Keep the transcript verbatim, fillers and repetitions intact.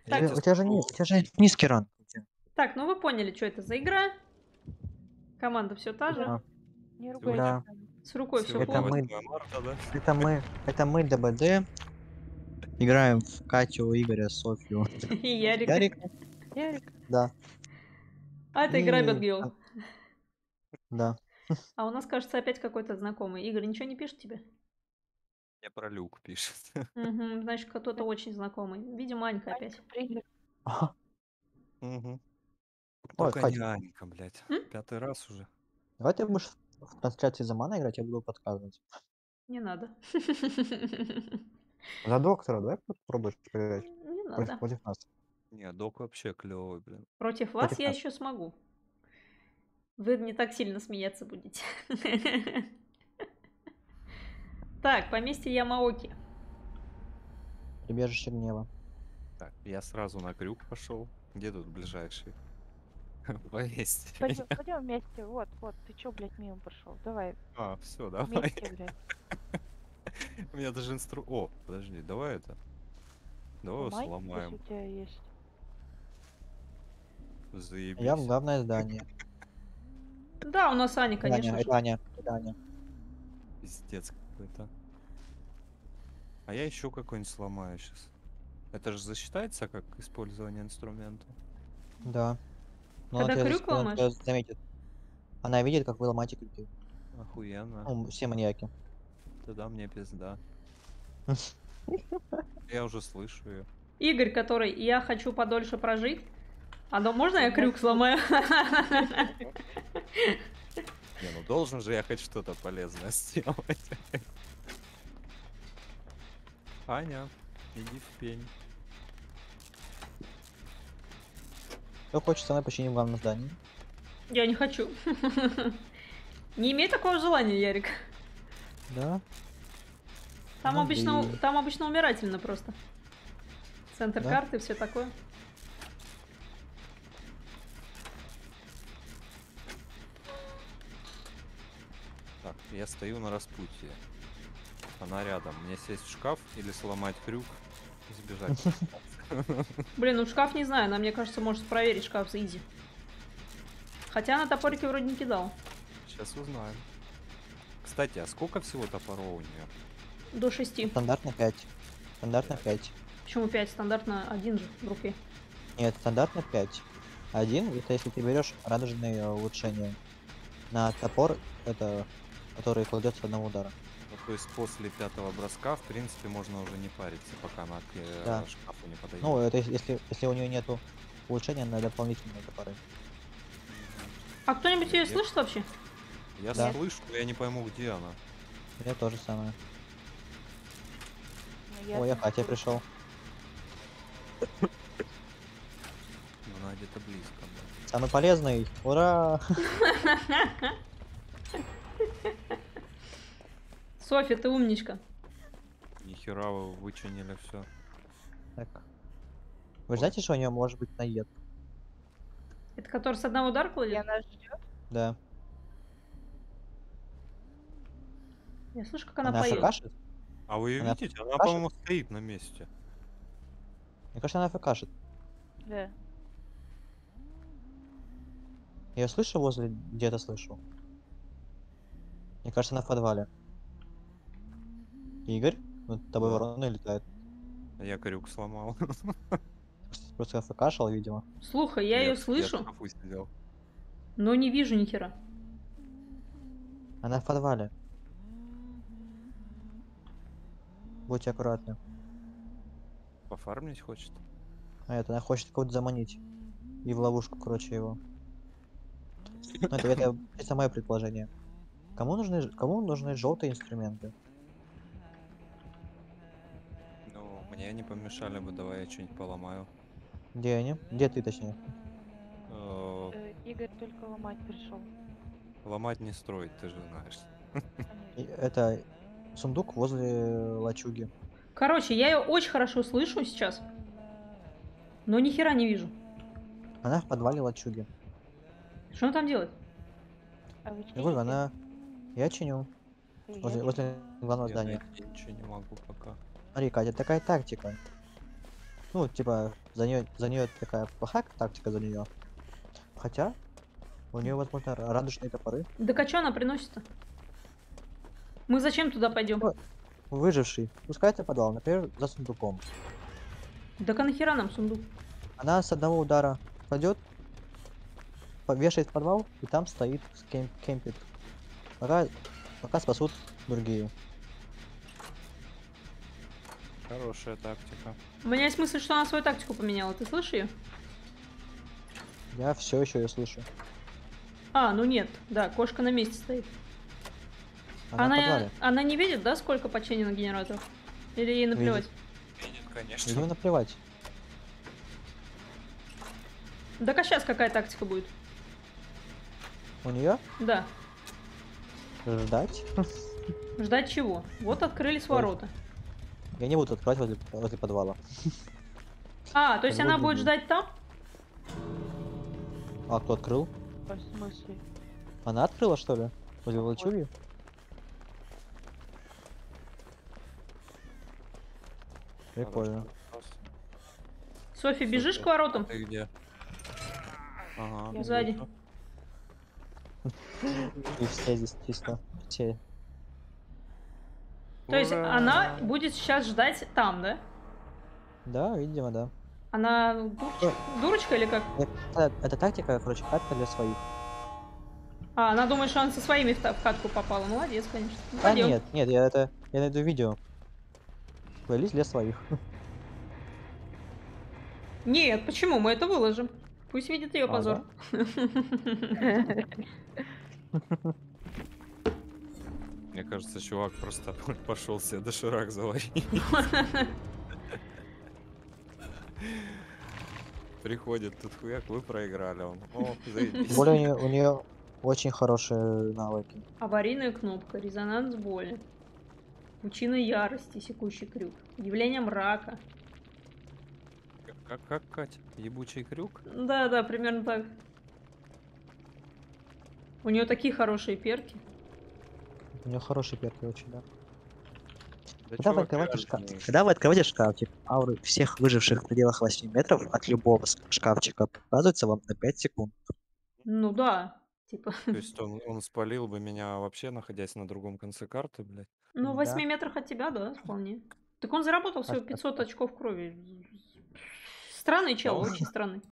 Я Так, тебе У тебя же, скажу, ни- у тебя же низкий ранг. так, ну вы поняли, что это за игра. Команда все та же. А, Не Сегодня- ругайся. да. там. С рукой все сегодня Это плохо. мы. восьмое марта, да? Это мы, это мы ДБД. Играем в Катю, Игоря, Софью. И Ярик. Ярика. Ярик, Да, А это игра И- Бэтгилл. да. А у нас, кажется, опять какой-то знакомый. Игорь, ничего не пишет тебе? Мне про люк пишет. Угу, значит, кто-то очень знакомый. Видимо, Анька опять. привет. Ага. Мгм. Ой, Только не Катя, Анька, блядь. М? Пятый раз уже. давай ты будешь в трансляции за мана играть, я буду подсказывать. Не надо. За доктора давай попробуешь поиграть Не против, надо. против нас. Не, док вообще клевый, блин. Против вас Против я нас. еще смогу. Вы не так сильно смеяться будете. Так, поместье Ямаоки. Прибежище гнева. Так, я сразу на крюк пошел. Где тут ближайший? Повесьте Пойдем, меня. пойдем вместе. Вот, вот. Ты чё, блядь, мимо прошел? Давай, А, все, давай. вместе, блядь. У меня даже инстру... О, подожди, давай это. Давай его Ломай, если сломаем. у тебя есть. Заебись. Я в главное здание. Да, у нас Аня, Это конечно Аня, же. это Аня, это Аня. Пиздец какой-то. А я еще какой-нибудь сломаю сейчас. Это же засчитается как использование инструмента? Да. Но Когда она тебя, крюк зас- она ломаешь? тебя заметит. Она видит, как вы ломаете крюки. Охуенно. Ну, все маньяки. Тогда мне пизда. Я уже слышу ее. Игорь, который «я хочу подольше прожить». А ну можно я Да, крюк сломаю? Не, ну должен же я хоть что-то полезное сделать. Аня, иди в пень. Кто хочет со мной починить в главном здании? Я не хочу. Не имей такого желания, Ярик. Да. Там Ну, обычно, блин. там обычно умирательно просто. Центр Да? карты, все такое. Так, я стою на распутье. Она рядом. Мне сесть в шкаф или сломать крюк, сбежать. Блин, ну шкаф не знаю, она, мне кажется, может проверить шкаф за изи. Хотя на топорики вроде не кидал. Сейчас узнаем. Кстати, а сколько всего топоров у нее? До шести. Стандартно пять. Стандартно пять. Почему пять? Стандартно один же в руке. Нет, стандартно пять. Один, это если ты берешь радужные улучшения. На топор, это который кладется с одного удара. Ну, то есть после пятого броска, в принципе, можно уже не париться, пока она к э, Да. шкафу не подойдет. Ну, это если- если, если у нее нету улучшения на дополнительные топоры. А кто-нибудь ее Нет. слышит вообще? Я Да. слышу, но я не пойму, где она. Я тоже самое. Ну, Ой, я знаю, Катя что- пришел. Она где-то близко. Да. Самый полезный. Ура! Софья, ты умничка. Нихера вы вычинили все. Так. Вы знаете, что у нее может быть наед? Это который с одного удара И кладет? она ждет. Да. Я слышу, как она, Она поет. фкашит? А вы ее Она видите? Она, фкашит? по-моему, стоит на месте. Мне кажется, она фкашит. Да. Я её слышу возле... Где-то слышу. Мне кажется, она в подвале. Игорь? Ну, тобой Да. ворона летает. А я крюк сломал. Просто фкашил, видимо. Слушай, я ее в слышу, шкафу сидел. но не вижу ни хера. Она в подвале. Будьте аккуратны. Пофармить хочет? А это, она хочет кого-то заманить. И в ловушку, короче, его. Ну, это, это чисто мое предположение. Кому нужны, ж- кому нужны желтые инструменты? Ну, мне не помешали бы, давай я что-нибудь поломаю. Где они? Где ты, точнее? Э, Э, Игорь только ломать пришел. Ломать не строить, ты же знаешь. И это сундук возле лачуги. Короче, я ее очень хорошо слышу сейчас, но ни хера не вижу. Она в подвале лачуги. Что она там делает? А вы Я говорю, чините? она... Я чиню. Э, я Возле, чиню. возле главного Я здания. найти ничего не могу пока. Смотри, Катя, такая тактика. Ну, типа, за нее, за нее такая плохая тактика за нее. Хотя, у нее, возможно, ра- радужные топоры. Так а что она приносит-то? Мы зачем туда пойдем? Ну, Выживший. Пускается подвал, например, за сундуком. Так а нахера нам сундук? Она с одного удара кладет, вешает в подвал, и там стоит, кем- кемпит. Пока, пока спасут другие. Хорошая тактика. У меня есть мысль, что она свою тактику поменяла. Ты слышишь ее? Я все еще ее слышу. А, ну нет. Да, кошка на месте стоит. Она, Она, в подвале. она не видит, да, сколько починено генераторов? Или ей наплевать? Видит, Ее конечно. наплевать. Так а сейчас какая тактика будет? У нее Да. ждать. Ждать чего? Вот открылись Ой. ворота. Я не буду открывать возле, возле подвала. А, то есть Как она будто будет бы. ждать там? А кто открыл? В смысле? Она открыла, что ли? Возле Вот. волчуги? Прикольно. Хороший вопрос. Софи, бежишь Супер. к воротам? Ты где? Ага. Я Сзади. вижу. И все здесь чисто. Все. То есть Ура! она будет сейчас ждать там, да? Да, видимо, да. Она дурочка, дурочка или как? Это, это тактика, короче, катка для своих. А, она думает, что она со своими в, та- в катку попала. Молодец, конечно. Ну, А пойдем. нет, нет, я это. Я найду видео. Плейлист для своих. Нет, почему? Мы это выложим. Пусть видит ее А, позор. Мне кажется, чувак просто пошел себе доширак заварить. Приходит тут хуяк, вы проиграли. Он, о, Тем заебись. более у нее, у нее очень хорошие навыки. Аварийная кнопка, резонанс боли. Пучина ярости, секущий крюк. Явление мрака. Как, как, Катя? Ебучий крюк? Да, да, примерно так. У нее такие хорошие перки. У нее хорошие перки очень, да. Да Когда вы, чувак открываете шкаф... реальный. Когда вы открываете шкафчик, ауры всех выживших в пределах восьми метров от любого с- шкафчика показывается вам на пять секунд. Ну да, типа. То есть он, он спалил бы меня вообще, находясь на другом конце карты, блядь. Ну, в Да. восьми метрах от тебя, да, вполне. Так он заработал всего А- а- пятьсот очков крови. Странный чел, Да. очень странный.